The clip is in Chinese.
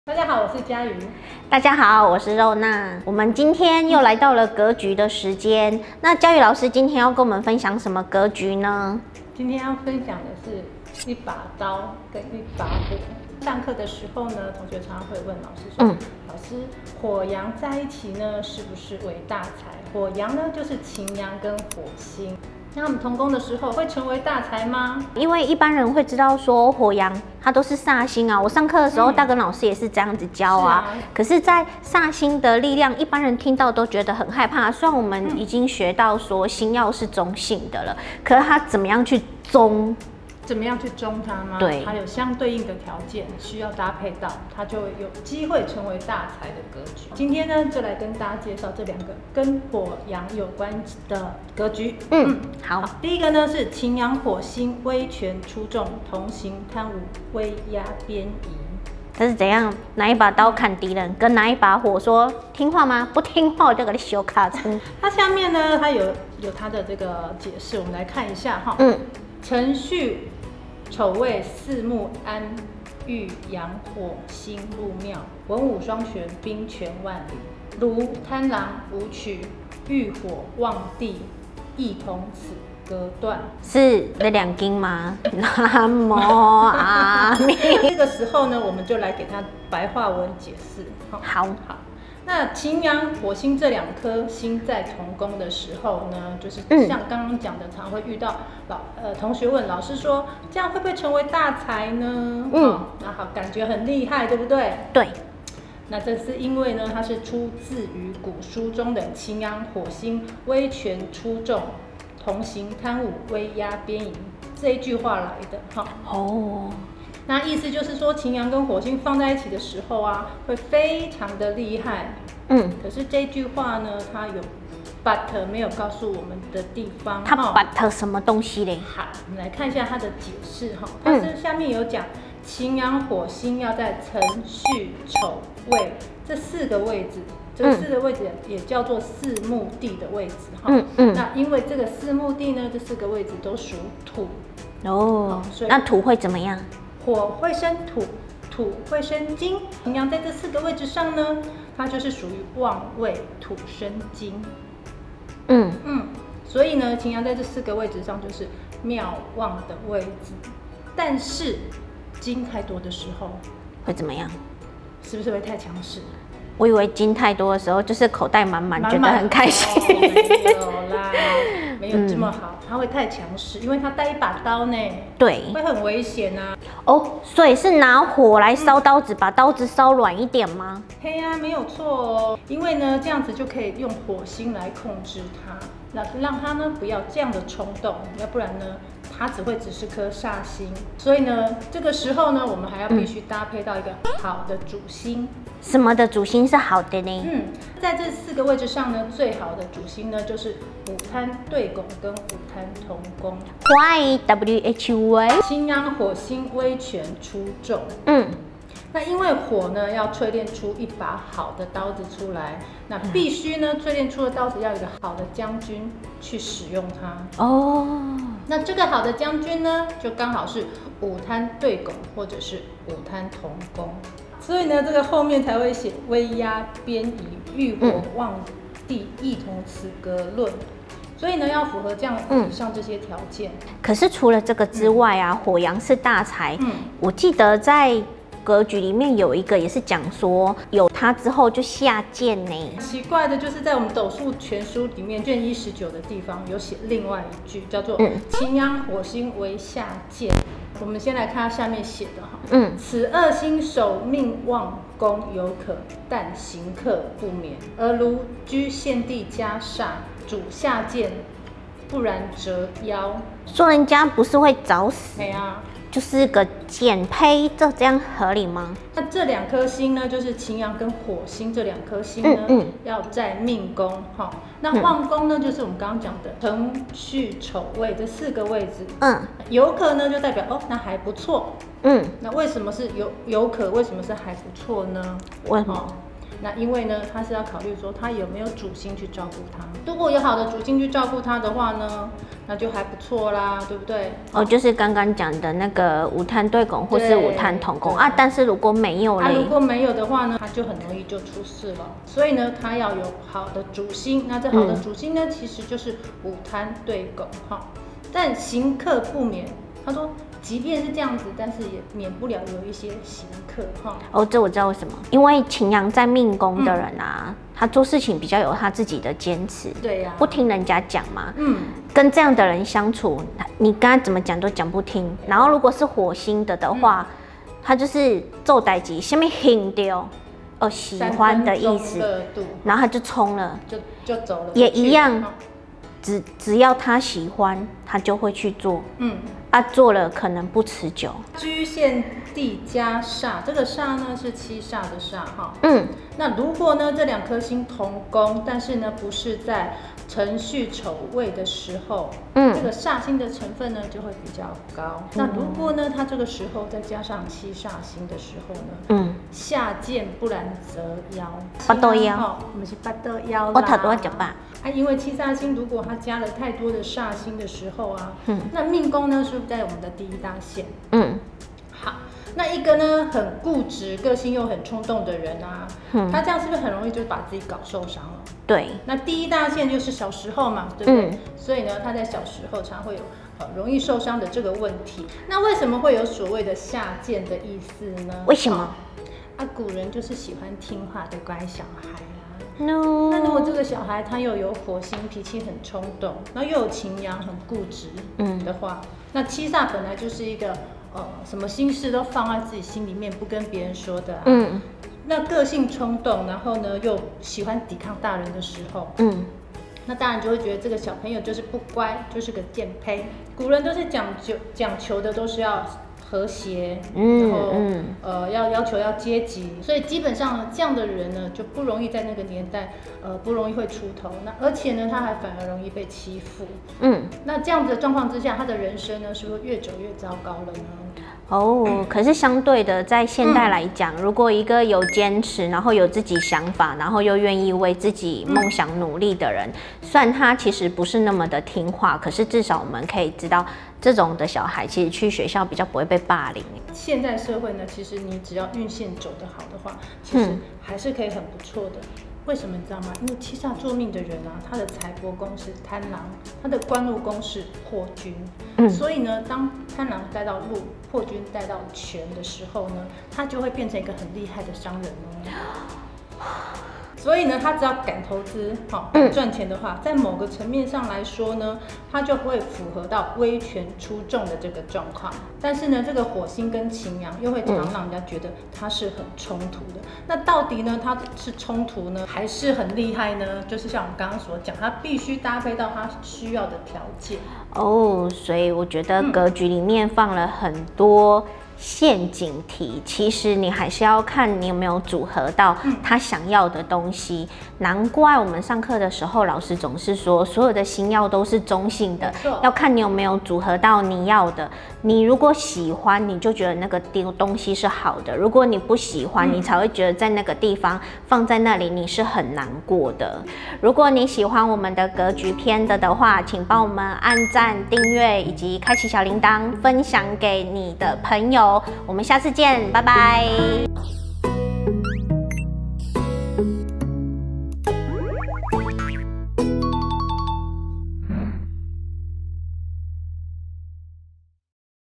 大家好，我是佳瑜。 大家好，我是肉娜。我们今天又来到了格局的时间。那佳瑜老师今天要跟我们分享什么格局呢？ 今天要分享的是一把刀跟一把火。上课的时候呢，同学常常会问老师说：“老师，火阳在一起呢，是不是为大财？火阳呢，就是擎羊跟火星。那他们同宫的时候会成为大财吗？ 因为一般人会知道说火阳它都是煞星啊。我上课的时候，大根老师也是这样子教啊。可是，在煞星的力量，一般人听到都觉得很害怕。虽然我们已经学到说星曜是中性的了，可是它怎么样去中？ 怎么样去中它吗？ 对， 它有相对应的条件，需要搭配到，它就有机会成为大财的格局。今天呢，就来跟大家介绍这两个跟火阳有关的格局。 好。 第一个呢是擎羊火星威权出众，同行贪污威压边移。 这是怎样？拿一把刀砍敌人，跟拿一把火说听话吗？不听话我就给你修卡称。 它下面呢，它有它的这个解释，我们来看一下哈。辰戌丑未巳木安遇阳火星入庙，文武双全，兵权万里。如贪狼武曲遇火旺地，亦同此隔断。是那两经吗？南无阿弥。 这个时候呢，我们就来给它白话文解释。 好。 那擎羊、火星这两颗星在同宫的时候呢，就是像刚刚讲的，常会遇到同学问老师说，这样会不会成为大财呢？那好，感觉很厉害，对不对？ 对。 那这是因为呢，它是出自于古书中的擎羊、火星威权出众，同行贪污威压边移这一句话来的。那意思就是说，擎羊跟火星放在一起的时候啊，会非常的厉害。可是这句话呢，它有 but 没有告诉我们的地方。 它 but 什么东西嘞？ 好，我们来看一下它的解释哈。它是下面有讲，擎羊火星要在辰戌丑未这四个位置，这四个位置也叫做四墓地的位置哈。那因为这个四墓地呢，这四个位置都属土。 所以那土会怎么样？ 火会生土，土会生金。擎羊在这四个位置上呢，它就是属于旺位，土生金。所以呢，擎羊在这四个位置上就是妙旺的位置。但是金太多的时候会怎么样？ 是不是会太强势？ 我以为金太多的时候就是口袋满满，觉得很开心。 没有啦，没有这么好，它会太强势，因为它带一把刀呢。对，会很危险啊。 所以是拿火来烧刀子，把刀子烧软一点吗？ 嘿呀，没有错哦。因为呢，这样子就可以用火星来控制它，让它呢不要这样的冲动，要不然呢，它只是颗煞星。所以呢，这个时候呢，我们还要必须搭配到一个好的主星。 什么的主星是好的呢？ 在这四个位置上呢，最好的主星呢就是午贪对拱跟午贪同宫。 Why WHY？ 擎羊火星威权出众。那因为火呢要淬炼出一把好的刀子出来，那必须呢淬炼出的刀子要有一个好的将军去使用它。那这个好的将军呢，就刚好是午贪对拱或者是午贪同宫。所以呢，这个后面才会写威压边移，遇火旺地，亦同此隔论。所以呢，要符合这样以上这些条件。 可是除了这个之外啊，火阳是大财。我记得在格局里面有一个也是讲说，有它之后就下贱呢。 奇怪的就是在我们斗数全书里面卷119的地方有写另外一句，叫做擎羊火星为下贱。我们先来看它下面写的哈。此二星守命旺宫有可，但行克不免。而如居现地加煞，主下贱，不然折腰。 说人家不是会早死？就是个减胚，这样合理吗？ 那这两颗星呢，就是擎羊跟火星这两颗星呢，要在命宫哈。那旺宫呢，就是我们刚刚讲的辰戌丑未这四个位置。有可呢，就代表那还不错。那为什么是有可？为什么是还不错呢？ 为什么？ 那因为呢，他是要考虑说他有没有主星去照顾他。如果有好的主星去照顾他的话呢，那就还不错啦，对不对？ 哦，就是刚刚讲的那个午贪对宫或是午贪同宫啊。但是如果没有嘞， 如果没有的话呢，他就很容易就出事了。所以呢，他要有好的主星。那这好的主星呢，其实就是午贪对宫哈。但刑克不免，他说，即便是这样子，但是也免不了有一些刑克哈。 哦，这我知道为什么，因为擎羊在命宫的人啊，他做事情比较有他自己的坚持， 对呀， 不听人家讲嘛。跟这样的人相处，你跟他怎么讲都讲不听。然后如果是火星的话，他就是做代志，下面很丢。喜欢的意思，然后他就冲了， 就走了， 也一样，只要他喜欢，他就会去做，做了可能不持久。 居限地加煞，这个煞呢是七煞的煞哈，那如果呢这2颗星同宫，但是呢不是在辰戌丑未的时候，这个煞星的成分呢就会比较高。那如果呢它这个时候再加上七煞星的时候呢，下贱不然则夭， 巴肚枵， 不是巴肚枵啦。 我头拄仔食饱。 因为七煞星如果它加了太多的煞星的时候啊，那命宫呢是不是在我们的第一大线？好。那一个呢很固执、个性又很冲动的人啊，他这样是不是很容易就把自己搞受伤了？ 对。那第一大线就是小时候嘛，对不对？所以呢，他在小时候常会有容易受伤的这个问题。那为什么会有所谓的下贱的意思呢？ 为什么？ 古人就是喜欢听话的乖小孩啊。 那如果这个小孩他又有火星，脾气很冲动，然后又有擎羊很固执的话，那七煞本来就是一个什么心事都放在自己心里面，不跟别人说的那个性冲动，然后呢又喜欢抵抗大人的时候，那当然就会觉得这个小朋友就是不乖，就是个贱胚。古人都是讲求的都是要和谐，然后要求要阶级，所以基本上这样的人呢就不容易在那个年代不容易会出头，那而且呢他还反而容易被欺负。那这样子的状况之下，他的人生呢是不是越走越糟糕了呢？ 可是相对的，在现代来讲，如果一个有坚持，然后有自己想法，然后又愿意为自己梦想努力的人，虽然他其实不是那么的听话，可是至少我们可以知道，这种的小孩其实去学校比较不会被霸凌。 现在社会呢，其实你只要运线走得好的话，其实还是可以很不错的。为什么你知道吗？因为七煞坐命的人啊，他的财帛宫是贪狼，他的官禄宫是破军，所以呢，当贪狼带到禄，破军带到权的时候呢，他就会变成一个很厉害的商人哦。所以呢，他只要敢投资，敢赚钱的话，在某个层面上来说呢，他就会符合到威权出众的这个状况。但是呢，这个火星跟擎羊又会常让人家觉得他是很冲突的。那到底呢，他是冲突呢，还是很厉害呢？就是像我们刚刚所讲，他必须搭配到他需要的条件。 所以我觉得格局里面放了很多陷阱题，其实你还是要看你有没有组合到他想要的东西。难怪我们上课的时候，老师总是说，所有的星曜都是中性的，要看你有没有组合到你要的。你如果喜欢，你就觉得那个东西是好的；如果你不喜欢，你才会觉得在那个地方放在那里你是很难过的。如果你喜欢我们的格局篇的话，请帮我们按赞、订阅以及开启小铃铛，分享给你的朋友。我们下次见，拜拜。